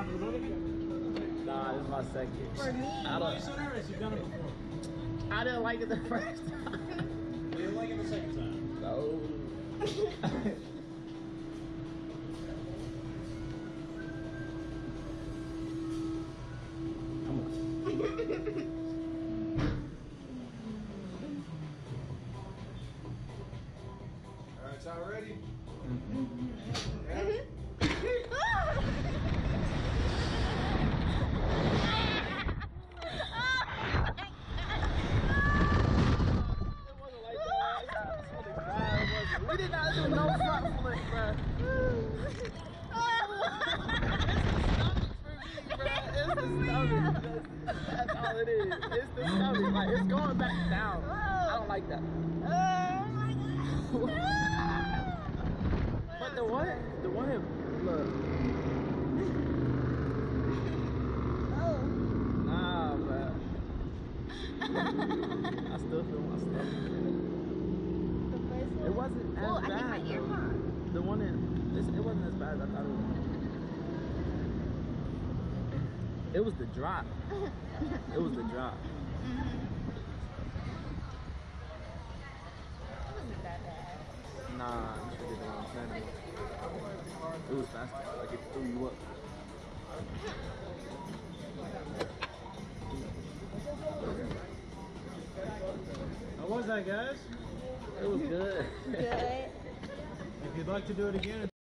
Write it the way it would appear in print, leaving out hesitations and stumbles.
time for the movie? Nah, this is my second. For me. Why are you so nervous? You've done it before. I didn't like it the first time. You didn't like it the second time. No. Come on. Alright, y'all ready? We did not do no front flip, bro. It's the stomach. That's all it is. It's the stomach. Like, it's going back down. I don't like that. But the one look. Nah, man. I still feel my stomach. It wasn't as bad. I think my ear popped. The one it wasn't as bad as I thought it was. It was the drop. It was the drop. It wasn't that bad. Nah, you should get the one standing. It was faster. Like it threw you up. How was that, guys? It was good. Good. If you'd like to do it again,